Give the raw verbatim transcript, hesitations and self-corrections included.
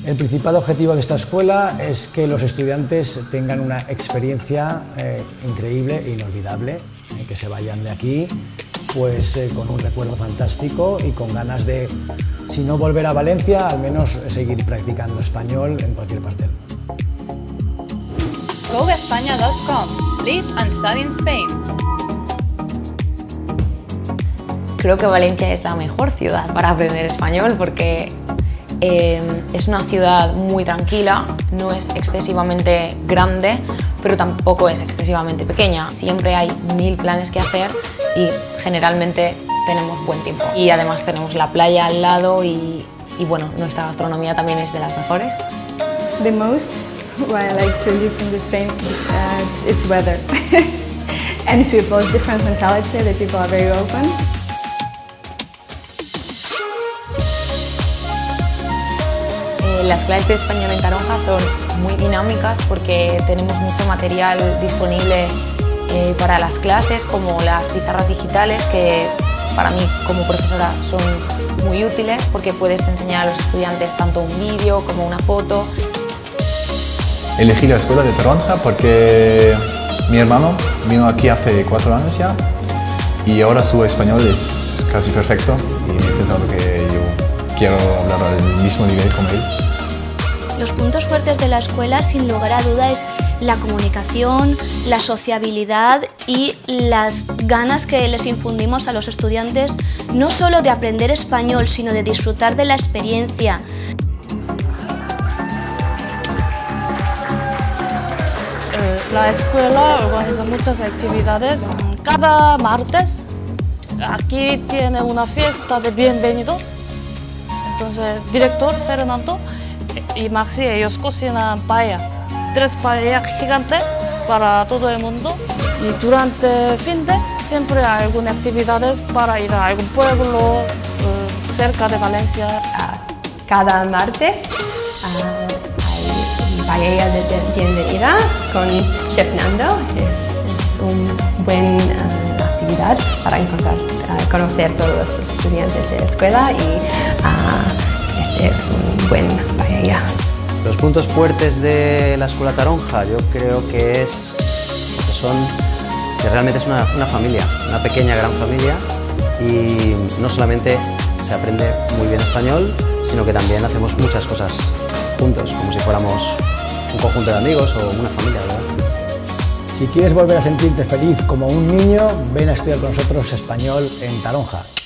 El principal objetivo de esta escuela es que los estudiantes tengan una experiencia eh, increíble e inolvidable, eh, que se vayan de aquí pues, eh, con un recuerdo fantástico y con ganas de, si no volver a Valencia, al menos seguir practicando español en cualquier parte del mundo. go españa punto com. Live and study in Spain. Creo que Valencia es la mejor ciudad para aprender español porque eh, es una ciudad muy tranquila, no es excesivamente grande, pero tampoco es excesivamente pequeña. Siempre hay mil planes que hacer y generalmente tenemos buen tiempo. Y además tenemos la playa al lado y, y bueno, nuestra gastronomía también es de las mejores. The most why I like to live in Spain uh, it's, it's weather and people, different mentality. The people are very open. Las clases de español en Taronja son muy dinámicas porque tenemos mucho material disponible eh, para las clases, como las pizarras digitales, que para mí como profesora son muy útiles porque puedes enseñar a los estudiantes tanto un vídeo como una foto. Elegí la escuela de Taronja porque mi hermano vino aquí hace cuatro años ya y ahora su español es casi perfecto y me he pensado que yo quiero hablar al mismo nivel como él. Los puntos fuertes de la escuela, sin lugar a duda, es la comunicación, la sociabilidad y las ganas que les infundimos a los estudiantes, no solo de aprender español, sino de disfrutar de la experiencia. La escuela organiza muchas actividades. Cada martes aquí tiene una fiesta de bienvenido. Entonces, director Fernando y Maxi, ellos cocinan paella, tres paellas gigantes para todo el mundo. Y durante el fin de siempre hay algunas actividades para ir a algún pueblo eh, cerca de Valencia. Cada martes uh, hay paella de bienvenida con Chef Nando. Es, es una buena uh, actividad para encontrar, uh, conocer todos los estudiantes de la escuela y uh, este es un buen paella. Los puntos fuertes de la Escuela Taronja yo creo que es que son que realmente es una, una familia, una pequeña gran familia y no solamente se aprende muy bien español, sino que también hacemos muchas cosas juntos, como si fuéramos un conjunto de amigos o una familia, ¿verdad? Si quieres volver a sentirte feliz como un niño, ven a estudiar con nosotros español en Taronja.